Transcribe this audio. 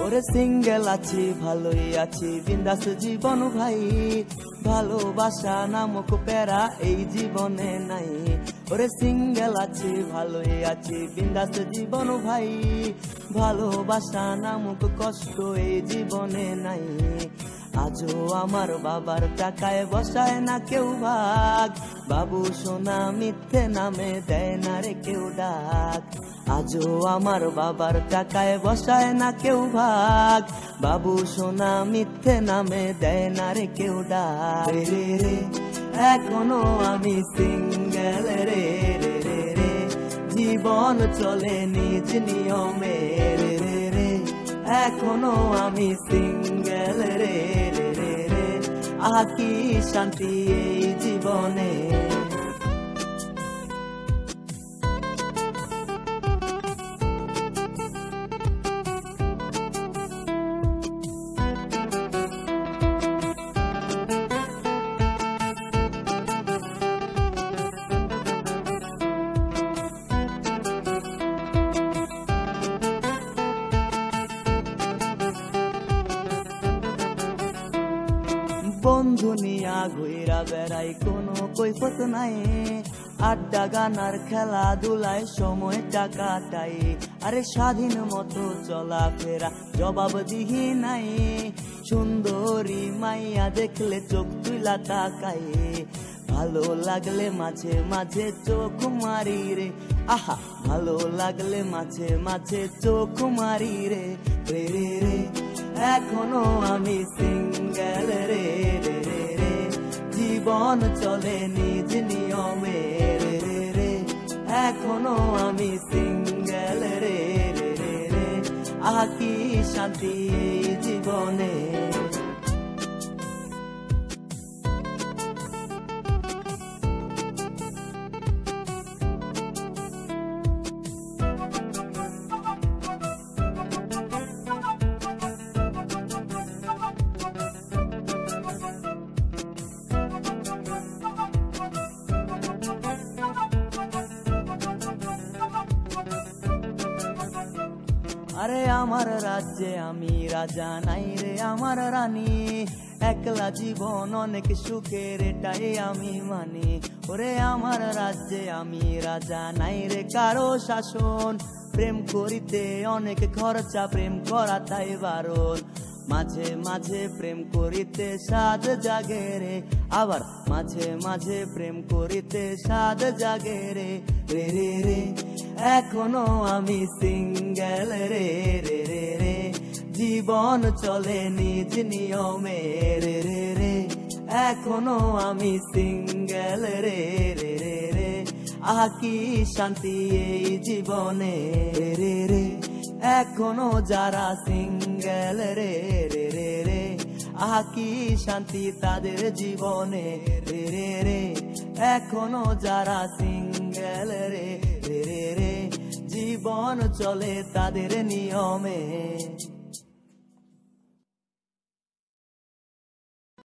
ওরে সিঙ্গেল আছি ভালোই আছি বিন্দাস জীবন ভাই, ভালোবাসা নামক প্যারা এই জীবনে নাই। ওরে সিঙ্গেল আছি ভালোই আছি বিন্দাস জীবন ভাই, ভালোবাসা নামক কষ্ট এই জীবনে নাই। আজও আমার বাবার টাকায় বসায় না কেউ ভাগ, বাবু সোনা মিথ্যে নামে দেয় না রে কেউ ডাক। আজও আমার বাবার টাকায় বসায় না কেউ ভাগ, বাবু সোনা মিথ্যে নামে দেয় না রে কেউ ডাক। রে রে এখনো আমি সিঙ্গেল রে রে রে রে, জীবন চলে নিজ নিয়মে রে রে রে, এখনো আমি সিঙ্গেল রে রে রে রে, আহা কি শান্তি এই জীবনে। বন্ধু নিয়া ঘুরা বেড়াই কোনো কৈফত নাই, আড্ডা গানার খেলাধুলায় সময়টা কাটাই। আরে স্বাধীন মতো চলাফেরা জবাব দিহি নাই, সুন্দরী মাইয়া দেখলে চোখ তুলা তাকাই। ভালো লাগলে মাঝে মাঝে চোখ মারি রে, আহা ভালো লাগলে মাঝে মাঝে চোখ মারি রে রে রে রে, এখনো আমি সিঙ্গেল রে রে রে রে, জীবন চলে নিজ নিয়মে রে রে রে, এখনো আমি সিঙ্গেল রে রে রে রে, আহা কি শান্তি এই জীবনে। আরে আমার রাজ্যে আমি রাজা নাই রে আমার রানী, একলা জীবন অনেক সুখের এটাই আমি মানি। ওরে আমার রাজ্যে আমি রাজা নাই রে কারো শাসন, প্রেম করিতে অনেক খরচা প্রেম করা তাই বারণ। মাঝে মাঝে প্রেম করিতে স্বাদ জাগে রে, আবার মাঝে মাঝে প্রেম করিতে স্বাদ জাগে রে রে রে রে, এখনো আমি সিঙ্গেল রে রে রে রে, জীবন চলে নিজ নিয়মে রে রে রে, এখনো আমি সিঙ্গেল রে রে রে রে, আহা কি শান্তি এই জীবনে রে রে রে, এখনো যারা সিঙ্গেল রে রে রে রে, আহা কি শান্তি তাদের জীবনে রে রে রে, এখনো যারা সিঙ্গেল রে রে রে রে, জীবন চলে তাদের নিয়মে।